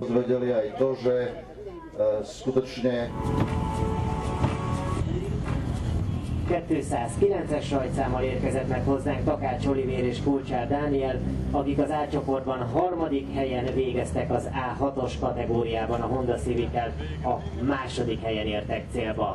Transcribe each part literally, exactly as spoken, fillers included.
Dozvedeli aj to, že e, skutočne kétszázkilences rajtszámmal érkezett meg hozzánk Takács Olivér és Kulcsár Dániel, akik az A csoportban harmadik helyen végeztek az á hatos kategóriában a Honda Civic-kel, a második helyen értek célba.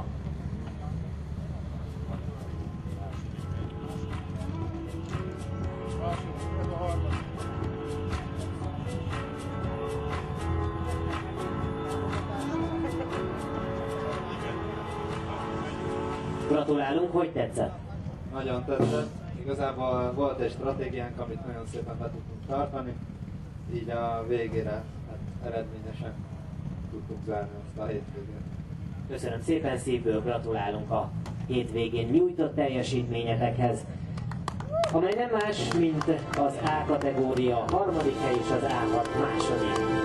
Gratulálunk, hogy tetszett? Nagyon tetszett. Igazából volt egy stratégiánk, amit nagyon szépen be tudtunk tartani, így a végére hát eredményesen tudtuk zárni azt a hétvégét. Köszönöm szépen, szívből gratulálunk a hétvégén nyújtott teljesítményetekhez, amely nem más, mint az A kategória harmadik hely és az á hat második.